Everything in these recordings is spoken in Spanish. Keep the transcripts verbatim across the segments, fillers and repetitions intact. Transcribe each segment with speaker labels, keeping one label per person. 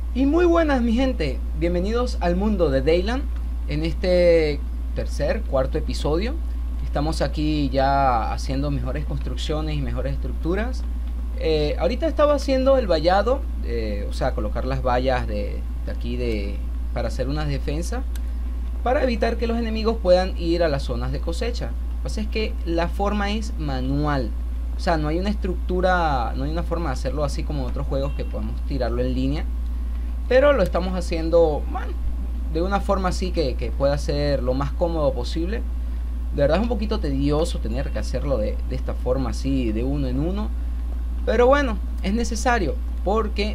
Speaker 1: Y muy buenas mi gente, bienvenidos al mundo de Dayland. En este tercer, cuarto episodio estamos aquí ya haciendo mejores construcciones y mejores estructuras. eh, Ahorita estaba haciendo el vallado, eh, o sea, colocar las vallas de, de aquí de, para hacer unas defensas, para evitar que los enemigos puedan ir a las zonas de cosecha. Lo que pasa es que la forma es manual, o sea, no hay una estructura, no hay una forma de hacerlo así como en otros juegos que podemos tirarlo en línea, pero lo estamos haciendo, bueno, de una forma así que, que pueda ser lo más cómodo posible. De verdad es un poquito tedioso tener que hacerlo de, de esta forma así, de uno en uno, pero bueno, es necesario porque...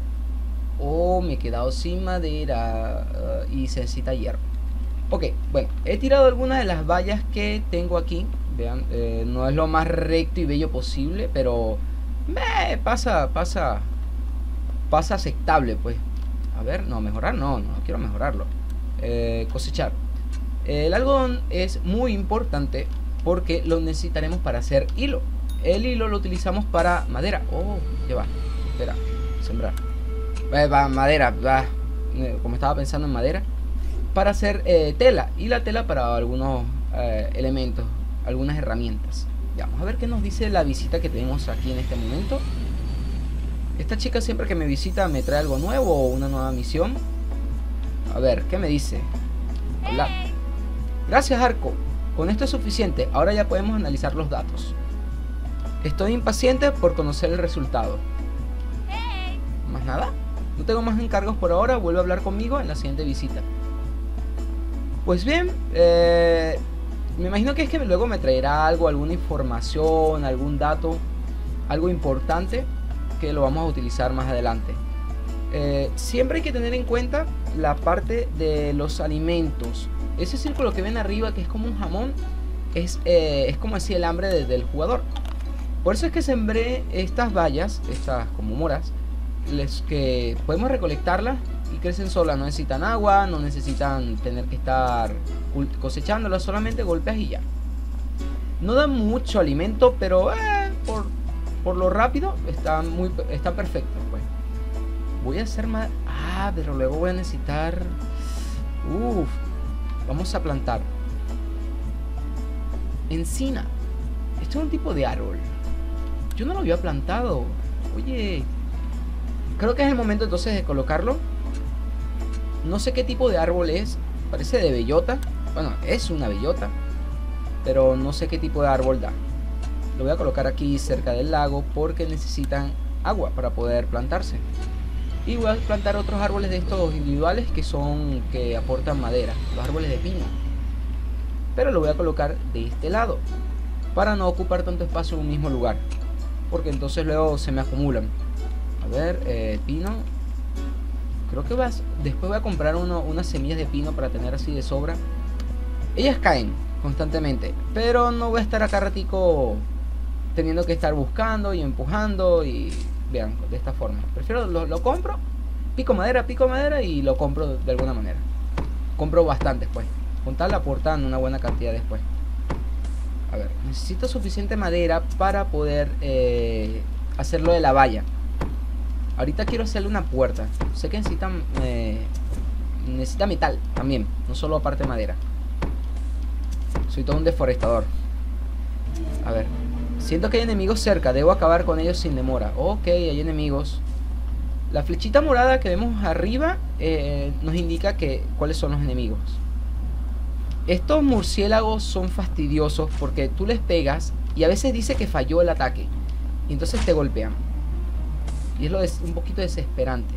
Speaker 1: Oh, me he quedado sin madera uh, y se necesita hierro. Ok, bueno, he tirado algunas de las vallas que tengo aquí. Vean, eh, no es lo más recto y bello posible, pero eh, pasa, pasa, pasa aceptable, pues. A ver, no, mejorar, no, no quiero mejorarlo. Eh, cosechar. El algodón es muy importante porque lo necesitaremos para hacer hilo. El hilo lo utilizamos para madera. Oh, ya va, espera, sembrar. Eh, va, madera, va, eh, como estaba pensando en madera. Para hacer eh, tela, y la tela para algunos eh, elementos, algunas herramientas. Ya, vamos a ver qué nos dice la visita que tenemos aquí en este momento. Esta chica siempre que me visita me trae algo nuevo o una nueva misión. A ver, ¿qué me dice? Hola. Gracias, Arco. Con esto es suficiente. Ahora ya podemos analizar los datos. Estoy impaciente por conocer el resultado. ¿Más nada? No tengo más encargos por ahora. Vuelve a hablar conmigo en la siguiente visita. Pues bien, eh, me imagino que es que luego me traerá algo, alguna información, algún dato, algo importante que lo vamos a utilizar más adelante. Eh, siempre hay que tener en cuenta la parte de los alimentos. Ese círculo que ven arriba, que es como un jamón, es, eh, es como así el hambre de, del jugador. Por eso es que sembré estas bayas, estas como moras, les, que podemos recolectarlas y crecen solas. No necesitan agua, no necesitan tener que estar cosechándolas, solamente golpeas y ya. No dan mucho alimento, pero eh, por... por lo rápido está muy está perfecto, pues. Voy a hacer más. Ah, pero luego voy a necesitar. Uff. Vamos a plantar encina. Esto es un tipo de árbol. Yo no lo había plantado. Oye, creo que es el momento entonces de colocarlo. No sé qué tipo de árbol es. Parece de bellota. Bueno, es una bellota, pero no sé qué tipo de árbol da. Lo voy a colocar aquí cerca del lago porque necesitan agua para poder plantarse. Y voy a plantar otros árboles de estos individuales que son que aportan madera, los árboles de pino. Pero lo voy a colocar de este lado para no ocupar tanto espacio en un mismo lugar, porque entonces luego se me acumulan. A ver, eh, pino. Creo que vas, después voy a comprar uno, unas semillas de pino para tener así de sobra. Ellas caen constantemente, pero no voy a estar acá ratico teniendo que estar buscando y empujando. Y vean, de esta forma prefiero lo, lo compro, pico madera, pico madera y lo compro de alguna manera. Compro bastantes, pues, con tal aportan una buena cantidad después. A ver, necesito suficiente madera para poder eh, hacerlo de la valla. Ahorita quiero hacerle una puerta. Sé que necesitan eh, necesita metal también, no solo aparte madera. Soy todo un deforestador. A ver, siento que hay enemigos cerca, debo acabar con ellos sin demora. Ok, hay enemigos. La flechita morada que vemos arriba eh, nos indica que cuáles son los enemigos. Estos murciélagos son fastidiosos porque tú les pegas y a veces dice que falló el ataque y entonces te golpean. Y es lo de, un poquito desesperante.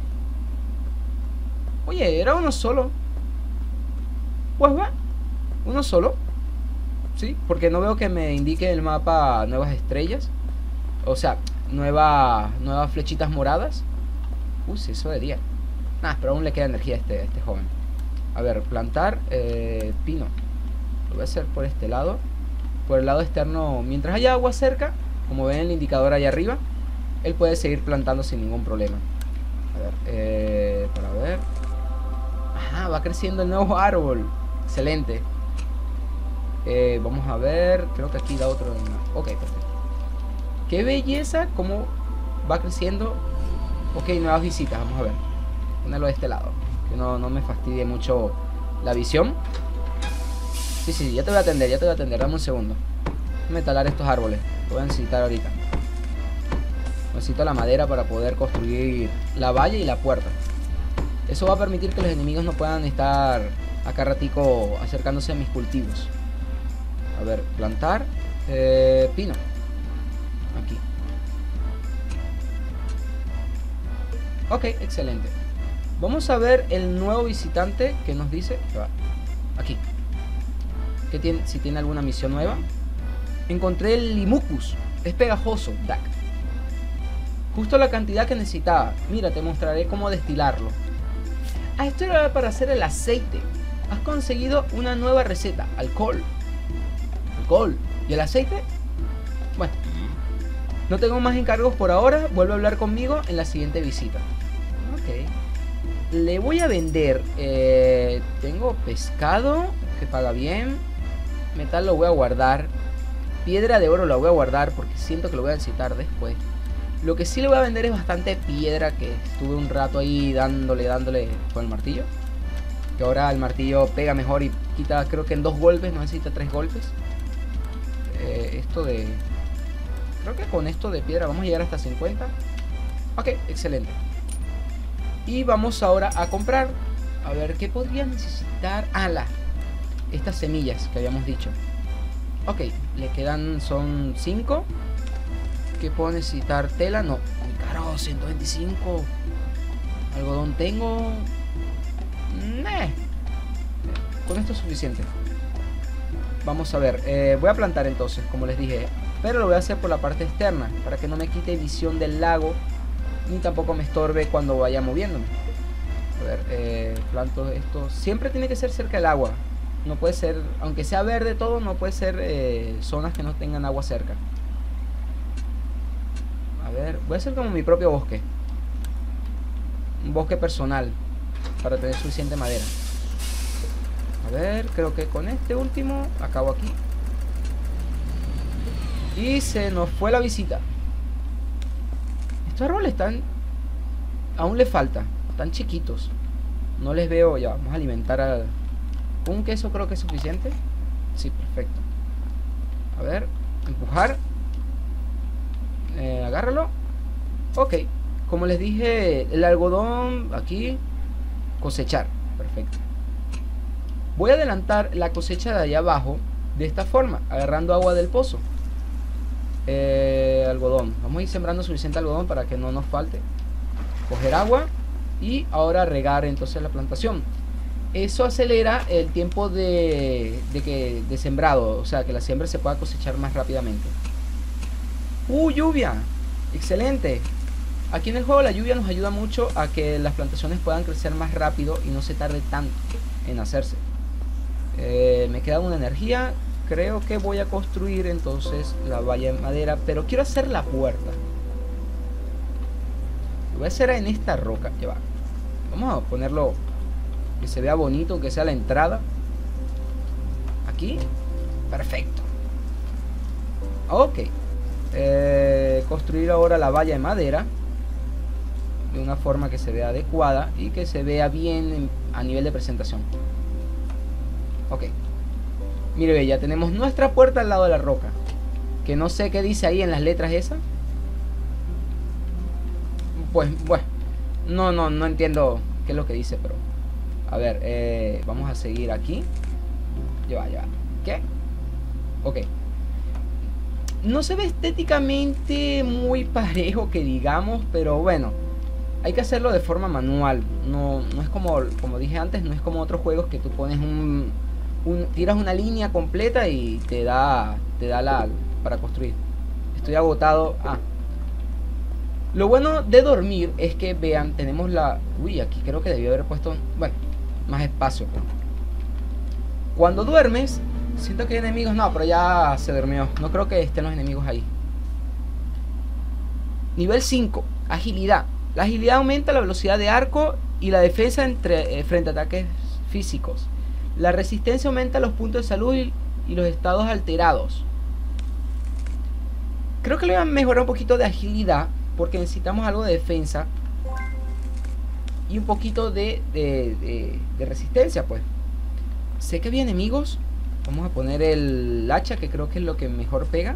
Speaker 1: Oye, era uno solo. Pues va, uno solo. Sí, porque no veo que me indique el mapa nuevas estrellas. O sea, nueva, nuevas flechitas moradas. Uy, sí, eso de día. Nah, pero aún le queda energía a este, a este joven. A ver, plantar eh, pino. Lo voy a hacer por este lado. Por el lado externo, mientras haya agua cerca, como ven el indicador allá arriba, él puede seguir plantando sin ningún problema. A ver, eh, para ver. Ajá, va creciendo el nuevo árbol. Excelente. Eh, vamos a ver, creo que aquí da otro. Ok, perfecto. Qué belleza, cómo va creciendo. Ok, nuevas visitas, vamos a ver. ponerlo de este lado, que no, no me fastidie mucho la visión. Sí, sí, ya te voy a atender, ya te voy a atender. Dame un segundo. Déjame talar estos árboles. Lo voy a necesitar ahorita. Necesito la madera para poder construir la valla y la puerta. Eso va a permitir que los enemigos no puedan estar acá ratico acercándose a mis cultivos. A ver, plantar eh, pino. Aquí. Ok, excelente. Vamos a ver el nuevo visitante que nos dice. Aquí. ¿Qué tiene? Si tiene alguna misión nueva. Encontré el Limucus. Es pegajoso, Dak. Justo la cantidad que necesitaba. Mira, te mostraré cómo destilarlo. Ah, esto era para hacer el aceite. Has conseguido una nueva receta. Alcohol. Alcohol. ¿Y el aceite? Bueno. No tengo más encargos por ahora. Vuelve a hablar conmigo en la siguiente visita. Ok. Le voy a vender. Eh, tengo pescado que paga bien. Metal lo voy a guardar. Piedra de oro la voy a guardar porque siento que lo voy a necesitar después. Lo que sí le voy a vender es bastante piedra, que estuve un rato ahí dándole, dándole con el martillo. Que ahora el martillo pega mejor y quita, creo que en dos golpes, no necesita tres golpes. Eh, esto de... Creo que con esto de piedra vamos a llegar hasta cincuenta. Ok, excelente. Y vamos ahora a comprar. A ver, ¿qué podría necesitar? Ah, la... Estas semillas que habíamos dicho. Ok, le quedan, son cinco. ¿Qué puedo necesitar? Tela, no. Muy caro, ciento veinticinco. Algodón tengo. Nah. Con esto es suficiente. Vamos a ver. Eh, voy a plantar entonces, como les dije. Pero lo voy a hacer por la parte externa, para que no me quite visión del lago, ni tampoco me estorbe cuando vaya moviéndome. A ver, eh, planto esto. Siempre tiene que ser cerca del agua. No puede ser, aunque sea verde todo, no puede ser eh, zonas que no tengan agua cerca. A ver, voy a hacer como mi propio bosque. Un bosque personal, para tener suficiente madera. A ver, creo que con este último acabo aquí. Y se nos fue la visita. Estos árboles están... Aún les falta, están chiquitos. No les veo, ya, vamos a alimentar al... Un queso creo que es suficiente. Sí, perfecto. A ver, empujar. Eh, agárralo. Ok, como les dije, el algodón aquí. Cosechar, perfecto. Voy a adelantar la cosecha de allá abajo de esta forma, agarrando agua del pozo. eh, Algodón, vamos a ir sembrando suficiente algodón para que no nos falte. Coger agua y ahora regar entonces la plantación. Eso acelera el tiempo de, de, que, de sembrado, o sea que la siembra se pueda cosechar más rápidamente. ¡Uh, lluvia! ¡Excelente! Aquí en el juego la lluvia nos ayuda mucho a que las plantaciones puedan crecer más rápido y no se tarde tanto en hacerse. Eh, me queda una energía. Creo que voy a construir entonces la valla de madera, pero quiero hacer la puerta. Lo voy a hacer en esta roca. Ya va. Vamos a ponerlo que se vea bonito, que sea la entrada. Aquí. Perfecto. Ok. Eh, construir ahora la valla de madera de una forma que se vea adecuada y que se vea bien en, a nivel de presentación. Ok. Mire, ya tenemos nuestra puerta al lado de la roca. Que no sé qué dice ahí en las letras esas. Pues, bueno. No, no, no entiendo qué es lo que dice, pero... A ver, eh, vamos a seguir aquí. Ya va, ya va. ¿Qué? Ok. No se ve estéticamente muy parejo que digamos, pero bueno, hay que hacerlo de forma manual. No, no es como, como dije antes, no es como otros juegos que tú pones un, un tiras una línea completa y te da, te da la para construir. Estoy agotado. Ah. Lo bueno de dormir es que vean, tenemos la... Uy, aquí creo que debí haber puesto... Bueno, más espacio. Cuando duermes, siento que hay enemigos. No, pero ya se durmió. No creo que estén los enemigos ahí. Nivel cinco, agilidad. La agilidad aumenta la velocidad de arco y la defensa entre, eh, frente a ataques físicos. La resistencia aumenta los puntos de salud y, y los estados alterados. Creo que le voy a mejorar un poquito de agilidad, porque necesitamos algo de defensa. y un poquito de, de, de, de resistencia, pues. Sé que había enemigos. Vamos a poner el hacha, que creo que es lo que mejor pega.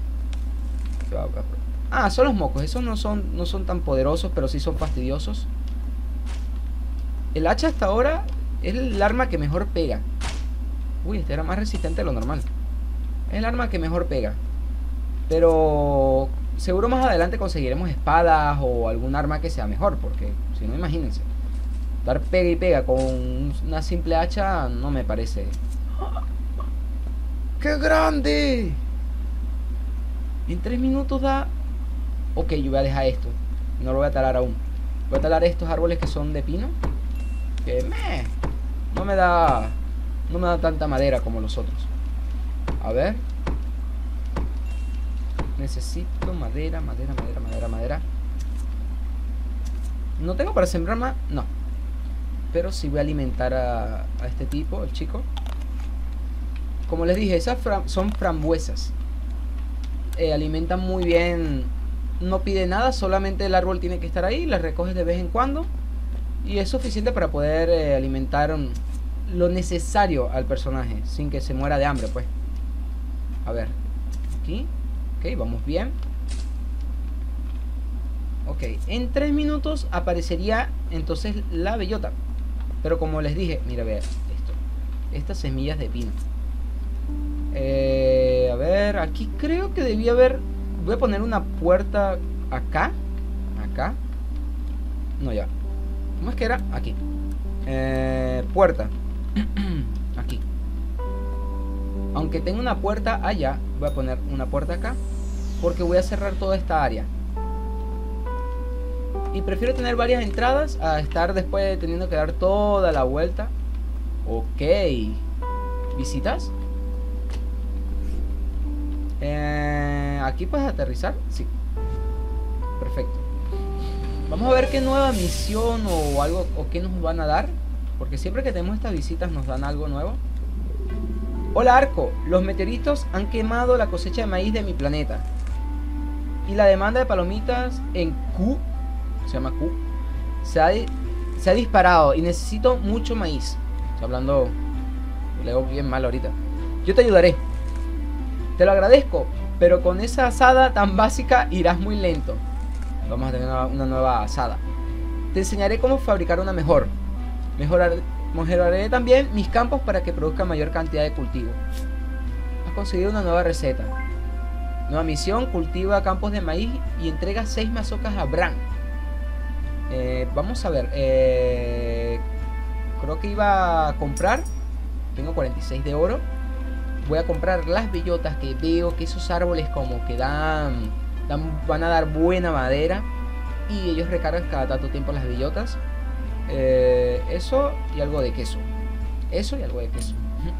Speaker 1: Ah, son los mocos. Esos no son, no son tan poderosos, pero sí son fastidiosos. El hacha hasta ahora es el arma que mejor pega. Uy, este era más resistente de lo normal. Es el arma que mejor pega. Pero seguro más adelante conseguiremos espadas o algún arma que sea mejor, porque si no, imagínense. Dar pega y pega con una simple hacha no me parece. ¡Qué grande! En tres minutos da... Ok, yo voy a dejar esto. No lo voy a talar aún. Voy a talar estos árboles que son de pino, que meh, no me da... No me da tanta madera como los otros. A ver. Necesito madera, madera, madera, madera, madera. ¿No tengo para sembrar más? No. Pero sí voy a alimentar a, a este tipo, el chico. Como les dije, esas fra son frambuesas. Eh, alimentan muy bien. No pide nada, solamente el árbol tiene que estar ahí. Las recoges de vez en cuando. Y es suficiente para poder eh, alimentar um, lo necesario al personaje, sin que se muera de hambre, pues. A ver. Aquí. Ok, vamos bien. Ok, en tres minutos aparecería entonces la bellota. Pero como les dije, mira, vea esto. Estas semillas de pino. Eh, a ver, aquí creo que debía haber... Voy a poner una puerta acá. Acá. No, ya. ¿Cómo es que era? Aquí. Eh, puerta. Aquí. Aunque tenga una puerta allá, voy a poner una puerta acá, porque voy a cerrar toda esta área. Y prefiero tener varias entradas a estar después teniendo que dar toda la vuelta. Ok. ¿Visitas? Eh, ¿Aquí puedes aterrizar? Sí. Perfecto. Vamos a ver qué nueva misión o algo, o qué nos van a dar, porque siempre que tenemos estas visitas nos dan algo nuevo. Hola Arco, los meteoritos han quemado la cosecha de maíz de mi planeta. Y la demanda de palomitas en Q, se llama Q, se ha, se ha disparado y necesito mucho maíz. Estoy hablando, leo bien mal ahorita. Yo te ayudaré. Te lo agradezco, pero con esa asada tan básica irás muy lento. Vamos a tener una, una nueva asada. Te enseñaré cómo fabricar una mejor. Mejorar, mejoraré también mis campos para que produzca mayor cantidad de cultivo. Has conseguido una nueva receta. Nueva misión, cultiva campos de maíz y entrega seis mazorcas a Bran. Eh, vamos a ver. Eh, creo que iba a comprar. Tengo cuarenta y seis de oro. Voy a comprar las bellotas, que veo que esos árboles como que dan, dan van a dar buena madera. Y ellos recargan cada tanto tiempo las bellotas. Eh, eso y algo de queso. Eso y algo de queso.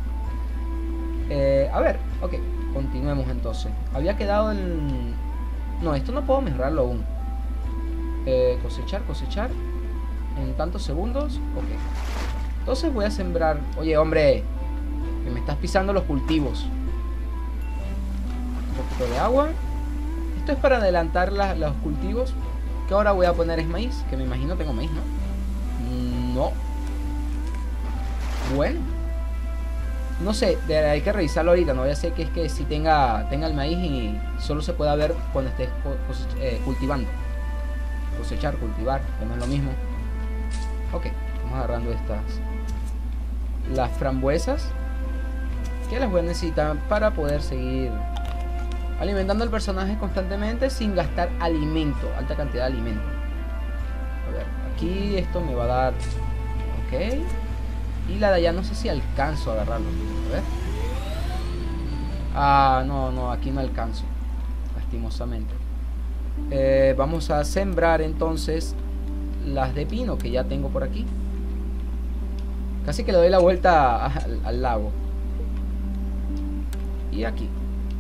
Speaker 1: eh, A ver, ok. Continuemos entonces. Había quedado en... No, esto no puedo mejorarlo aún. eh, Cosechar, cosechar en tantos segundos. Ok. Entonces voy a sembrar... Oye, hombre, que me estás pisando los cultivos. Un poquito de agua. Esto es para adelantar la, los cultivos. Que ahora voy a poner es maíz. Que me imagino tengo maíz, ¿no? No. Bueno. No sé, hay que revisarlo ahorita. No voy a hacer que es que si tenga, tenga el maíz y solo se pueda ver cuando estés eh, cultivando. Cosechar, cultivar, que no es lo mismo. Ok, vamos agarrando estas. Las frambuesas, que las voy a necesitar para poder seguir alimentando al personaje constantemente sin gastar alimento, alta cantidad de alimento. A ver, aquí esto me va a dar. Ok. Y la de allá no sé si alcanzo a agarrarlo. A ver. Ah, no, no, aquí no alcanzo. Lastimosamente. Eh, vamos a sembrar entonces las de pino que ya tengo por aquí. Casi que le doy la vuelta al, al lago. Y aquí.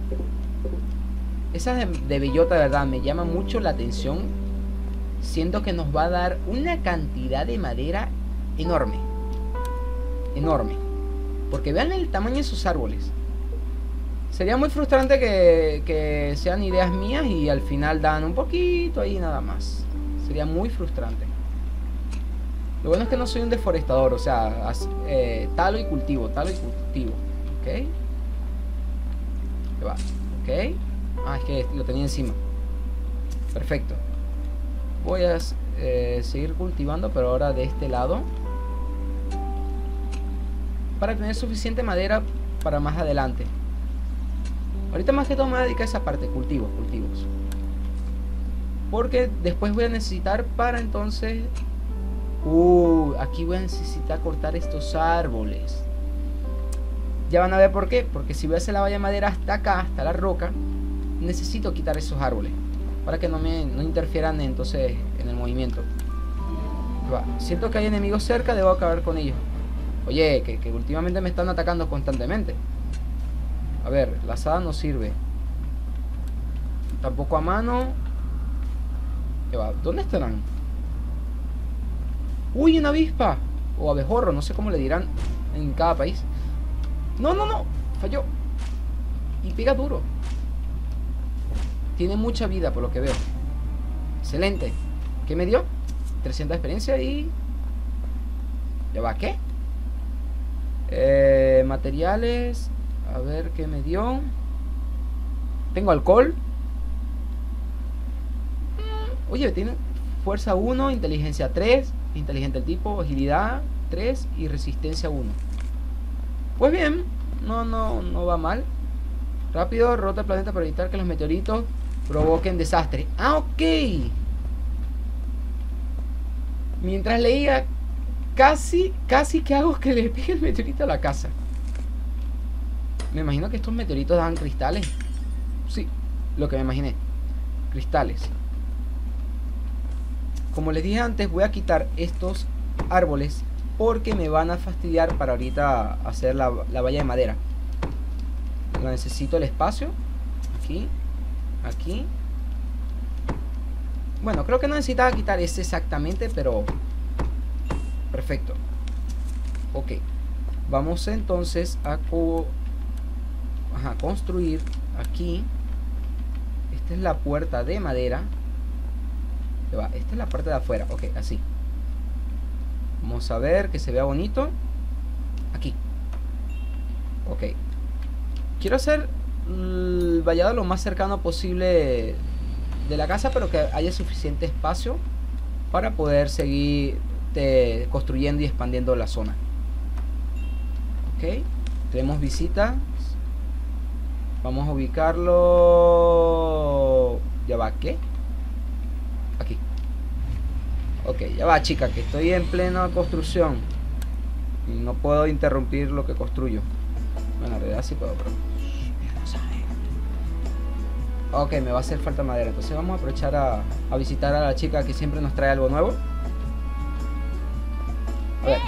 Speaker 1: Esas de, de bellota, de verdad, me llama mucho la atención. Siento que nos va a dar una cantidad de madera enorme. Enorme. Porque vean el tamaño de sus árboles. Sería muy frustrante que, que sean ideas mías y al final dan un poquito ahí nada más. Sería muy frustrante. Lo bueno es que no soy un deforestador, o sea, eh, talo y cultivo, talo y cultivo. Ok. Ahí va. Ok. Ah, es que lo tenía encima. Perfecto. Voy a eh, seguir cultivando, pero ahora de este lado, para tener suficiente madera para más adelante. Ahorita más que todo me voy a dedicar a esa parte, cultivos, cultivos. Porque después voy a necesitar para entonces... Uh, aquí voy a necesitar cortar estos árboles. Ya van a ver por qué. Porque si voy a hacer la valla de madera hasta acá, hasta la roca, necesito quitar esos árboles para que no me no interfieran entonces en el movimiento. Va. Siento que hay enemigos cerca, debo acabar con ellos. Oye, que, que últimamente me están atacando constantemente. A ver, la azada no sirve. Tampoco a mano. Va. ¿Dónde estarán? Uy, una avispa. O abejorro, no sé cómo le dirán en cada país. No, no, no. Falló. Y pega duro. Tiene mucha vida por lo que veo. Excelente. ¿Qué me dio? trescientos de experiencia y... ¿Ya va qué? Eh, materiales. A ver qué me dio. Tengo alcohol. Oye, tiene fuerza uno, inteligencia tres, inteligente el tipo, agilidad tres y resistencia uno. Pues bien, no, no, no va mal. Rápido, rota el planeta para evitar que los meteoritos provoquen desastre. Ah, ok. Mientras leía, casi, casi que hago que le pegue el meteorito a la casa. Me imagino que estos meteoritos dan cristales. Sí, lo que me imaginé. Cristales. Como les dije antes, voy a quitar estos árboles porque me van a fastidiar para ahorita hacer la, la valla de madera. Lo necesito el espacio. Aquí. Aquí. Bueno, creo que no necesitaba quitar ese exactamente, pero... perfecto. Ok. Vamos entonces a co Ajá, construir aquí. Esta es la puerta de madera. Esta es la parte de afuera. Ok, así. Vamos a ver que se vea bonito. Aquí. Ok. Quiero hacer el vallado lo más cercano posible de la casa, pero que haya suficiente espacio para poder seguir te, construyendo y expandiendo la zona. Ok. Tenemos visitas. Vamos a ubicarlo. Ya va, ¿qué? Aquí. Ok, ya va, chica, que estoy en plena construcción y no puedo interrumpir lo que construyo. Bueno, en realidad sí puedo, pero... Ok, me va a hacer falta madera. Entonces vamos a aprovechar a, a visitar a la chica que siempre nos trae algo nuevo. A ver.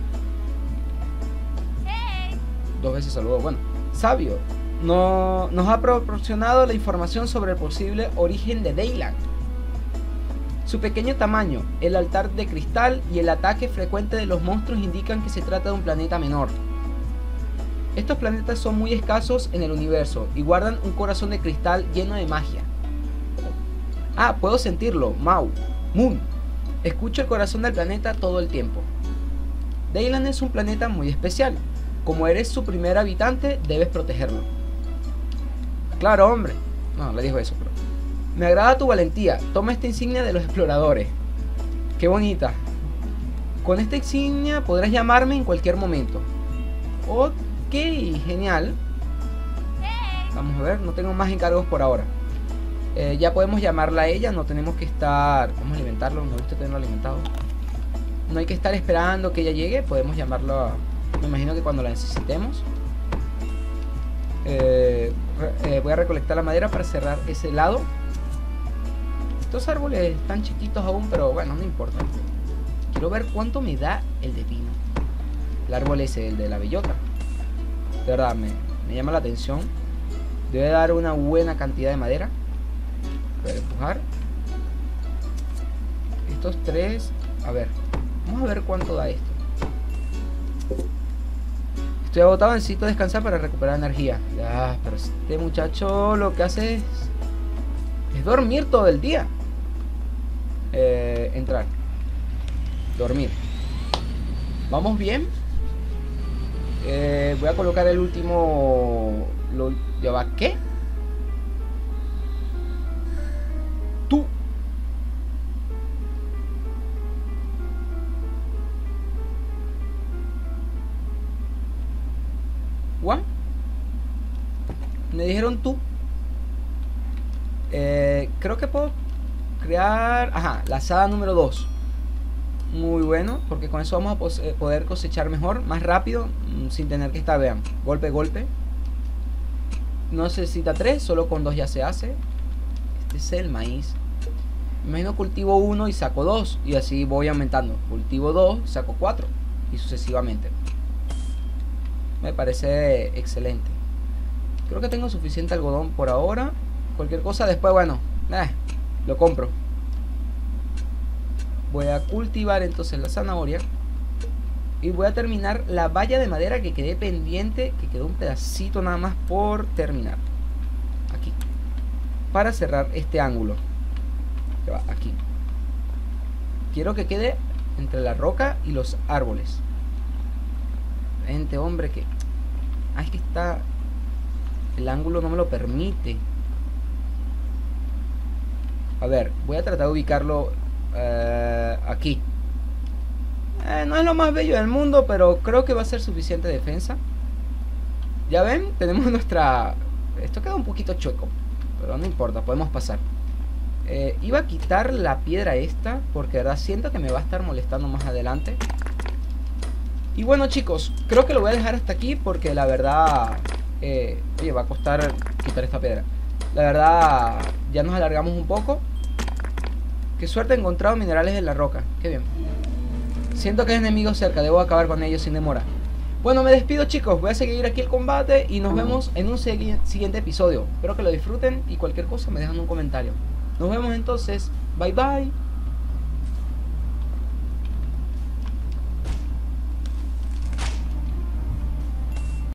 Speaker 1: Dos veces saludo. Bueno, Sabio no, nos ha proporcionado la información sobre el posible origen de Dayland. Su pequeño tamaño, el altar de cristal y el ataque frecuente de los monstruos indican que se trata de un planeta menor. Estos planetas son muy escasos en el universo y guardan un corazón de cristal lleno de magia. Ah, puedo sentirlo, Mau, Moon. Escucho el corazón del planeta todo el tiempo. Dayland es un planeta muy especial. Como eres su primer habitante, debes protegerlo. Claro, hombre. No, le dijo eso, pero... Me agrada tu valentía. Toma esta insignia de los exploradores. Qué bonita. Con esta insignia podrás llamarme en cualquier momento. Ok, genial. Vamos a ver, no tengo más encargos por ahora. Eh, ya podemos llamarla a ella, no tenemos que estar... Vamos a alimentarlo, me gusta tenerlo alimentado. No hay que estar esperando que ella llegue, podemos llamarlo a... Me imagino que cuando la necesitemos. Eh, re, eh, voy a recolectar la madera para cerrar ese lado. Estos árboles están chiquitos aún, pero bueno, no importa. Quiero ver cuánto me da el de pino. El árbol ese, el de la bellota. De verdad, me, me llama la atención. Debe dar una buena cantidad de madera. Voy a empujar. Estos tres... A ver, vamos a ver cuánto da esto. Estoy agotado, necesito descansar para recuperar energía. Ya, pero este muchacho lo que hace es... Es dormir todo el día. Eh, entrar. Dormir. Vamos bien. Eh, voy a colocar el último... Lo, ¿ya va qué? Tú. ¿What? Me dijeron tú. Eh, creo que puedo crear... Ajá, la azada número dos. Muy bueno, porque con eso vamos a poder cosechar mejor, más rápido, sin tener que estar, vean, golpe, golpe. No necesita tres, solo con dos ya se hace. Este es el maíz. Imagino cultivo uno y saco dos, y así voy aumentando. Cultivo dos, saco cuatro, y sucesivamente. Me parece excelente. Creo que tengo suficiente algodón por ahora. Cualquier cosa después, bueno, eh, lo compro. Voy a cultivar entonces la zanahoria. Y voy a terminar la valla de madera que quedé pendiente. Que quedó un pedacito nada más por terminar. Aquí. Para cerrar este ángulo. Que va aquí. Quiero que quede entre la roca y los árboles. Gente, hombre, que... Ah, es que está... El ángulo no me lo permite. A ver, voy a tratar de ubicarlo... Uh, aquí eh, no es lo más bello del mundo, pero creo que va a ser suficiente defensa. Ya ven, tenemos nuestra... Esto queda un poquito chueco, pero no importa, podemos pasar. eh, Iba a quitar la piedra esta, porque de verdad siento que me va a estar molestando más adelante. Y bueno, chicos, creo que lo voy a dejar hasta aquí, porque la verdad eh, oye, va a costar quitar esta piedra. La verdad, ya nos alargamos un poco. Qué suerte he encontrado minerales en la roca. Qué bien. Siento que hay enemigos cerca. Debo acabar con ellos sin demora. Bueno, me despido, chicos. Voy a seguir aquí el combate y nos vemos en un siguiente episodio. Espero que lo disfruten y cualquier cosa me dejan un comentario. Nos vemos entonces. Bye bye.